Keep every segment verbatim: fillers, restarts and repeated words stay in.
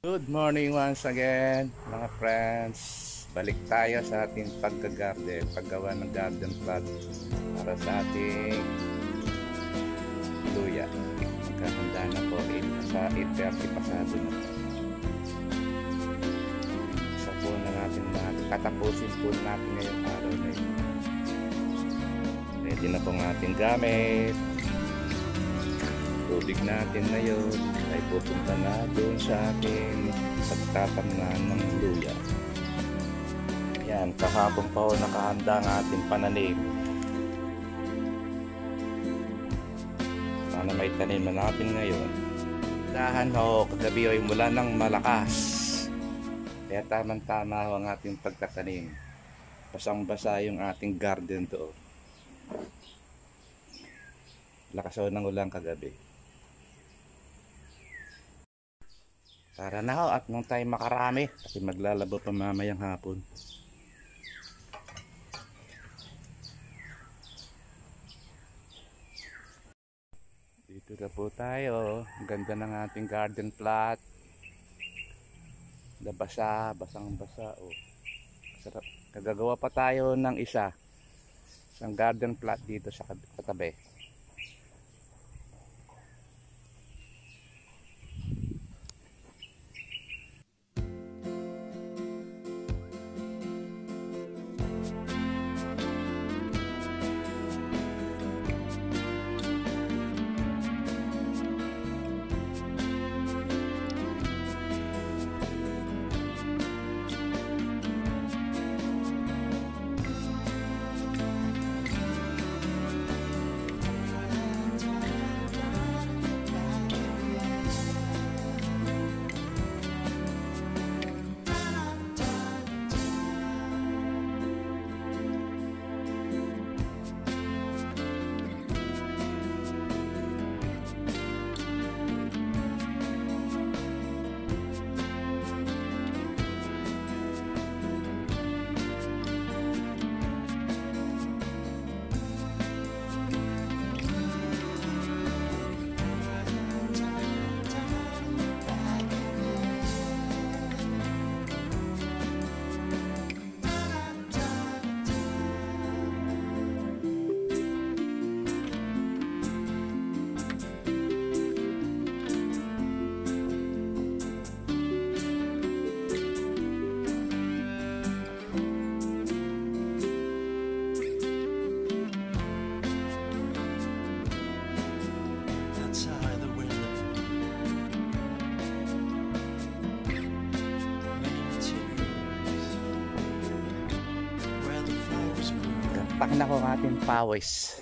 Good morning once again mga friends. Balik tayo sa ating pagka-garden, paggawa ng garden plot para sa ating luya. Magkakanda na po sa eight thirty pasado na po. Isa po na natin natin katapusin po natin ngayong araw na yun. Ready na po ang ating gamit. Tubig natin ngayon ay pupunta na doon sa ating pagtatamnan ng luya. Yan, kahapon pa ho nakahanda ang ating pananim. Sana may tanim na natin ngayon. Dahan ho, kagabi ay mula ng malakas. Kaya tamang-tama ho ang ating pagtatanim. Basang-basa yung ating garden doon. Lakas ho ng ulan kagabi. Tara na ho at nung tayo makarami kasi maglalabo pa mamayang hapon. Dito na po tayo. Ang ganda ng ating garden plot. Nabasa, basang basa. Oh. Sarap. Kagagawa pa tayo ng isa. Isang garden plot dito sa katabi. Tak na ko ang ating pawis.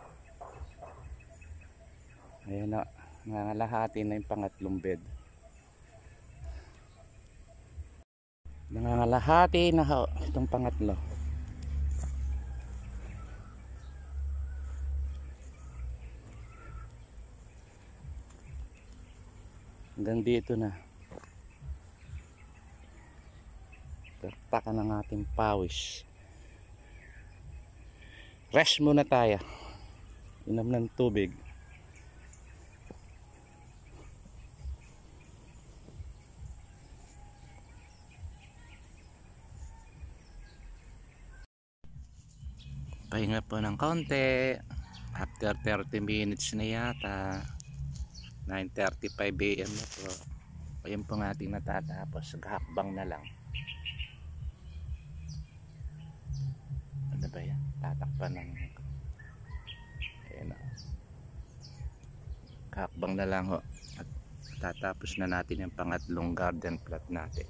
Ayan na, nangangalahati na yung pangatlong bed. Nangangalahati na ho, itong pangatlo. Hanggang dito na. Taktakan ng ating pawis. Rest muna tayo. Inom ng tubig. Pahinga po ng kaunti. After thirty minutes na yata. nine thirty-five a m na po. Ayun po ng ating natatapos. Gahakbang na lang. Ano ba yan? Tatakpan ng ayan o. Kakbang na lang ho at tatapos na natin yung pangatlong garden plot natin.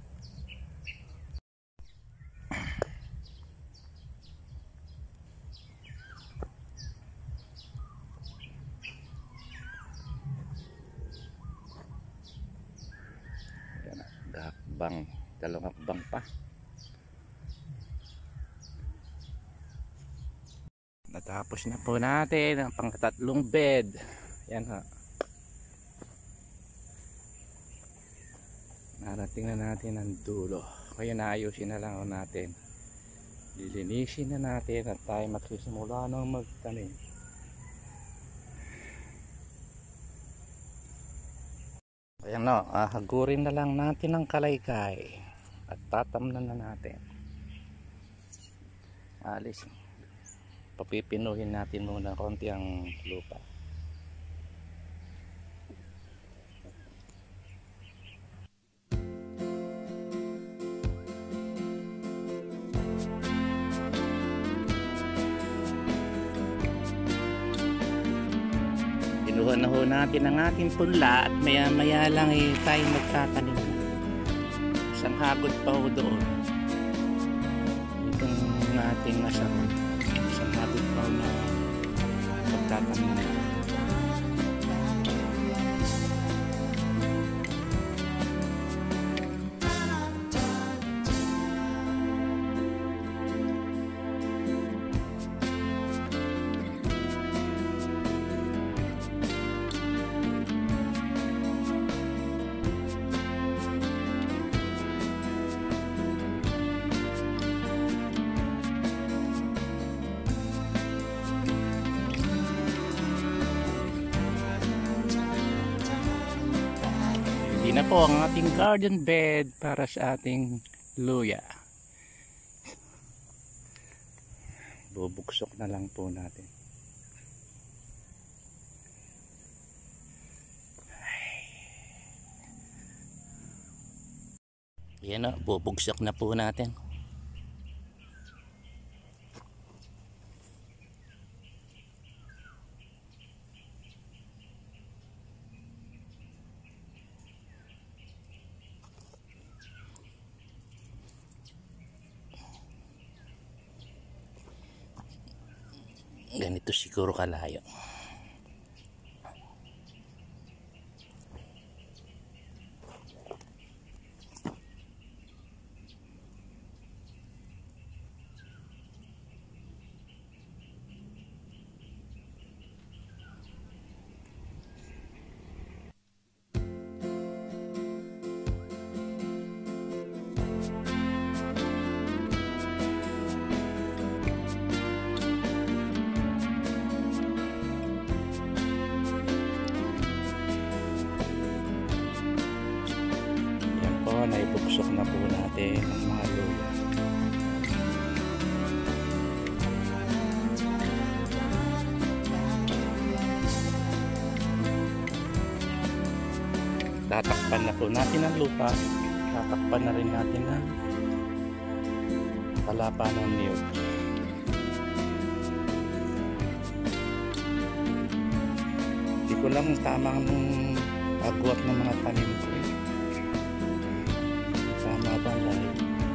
Ayan o, kakbang, dalawang hakbang pa. Natapos na po natin ang pangkatatlong bed. Yan ha. Narating na natin ang dulo. Kaya naayusin na lang natin. Lilinisin na natin at tayo magsisimula ng magtanim. Kaya ano, ahagurin na lang natin ang kalaykay at tatamnan na natin. Alis, papipinuhin natin muna konti ang lupa. Pinuha na ho natin ang ating punla at maya maya lang eh tayo magtatanim na. Isang hagod pa ho doon. Itong ating nasaron. Isang hagod pa ho na magtatanim na. Hindi na po ang ating garden bed para sa ating luya. Bubuksok na lang po natin. Yan o, bubuksok na po natin. Ganito siguro kalayo. Naibuksok na po natin ang mga luya. Tatakpan na po natin ang lupa. Tatakpan na rin natin ang palapa ng niyog. Hindi ko lang tamang agwat ng mga tanim ko eh. Tama ba lang?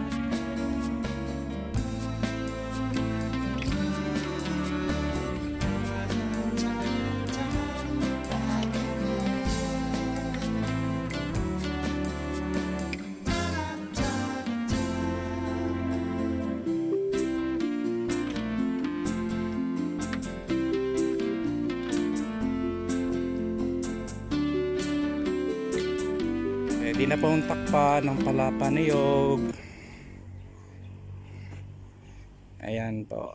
Pwede na pong takpan ng palapa niyog. Ayan po.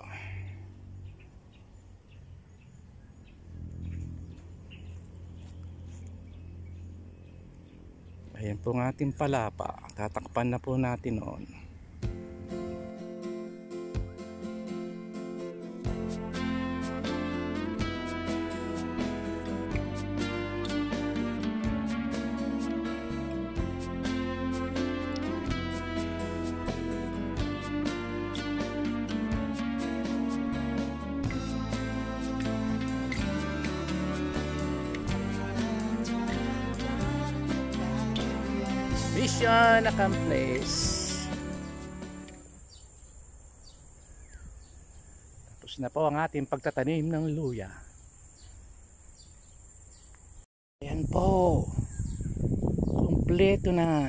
Ayan po ang ating palapa. Tatakpan na po natin noon. Mission accomplished. Tapos na po ang ating pagtatanim ng luya. Ayan po. Kompleto na.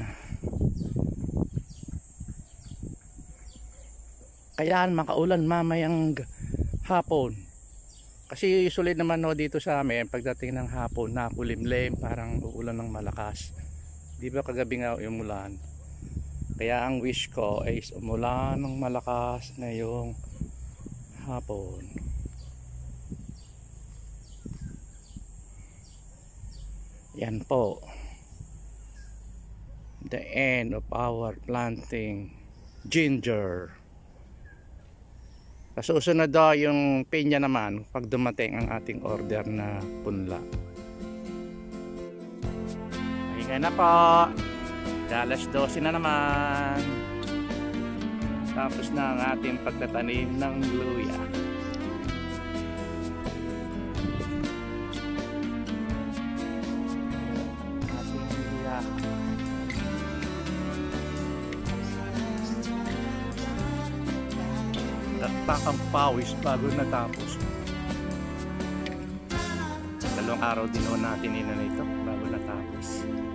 Kailangan makaulan mamayang hapon. Kasi usually naman no, dito sa amin pagdating ng hapon nakulimlim, parang uulan ng malakas. Di ba kagabi nga umulan? Kaya ang wish ko ay umulan ng malakas ngayong hapon. Yan po. the end of our planting ginger. Sa susunod daw yung pinya naman pag dumating ang ating order na punla. Hinga na po. alas dose na naman. Tapos na ang ating pagtatanim ng luya. Takang pawis bago natapos. Dalawang araw din naman natin ina nito bago natapos.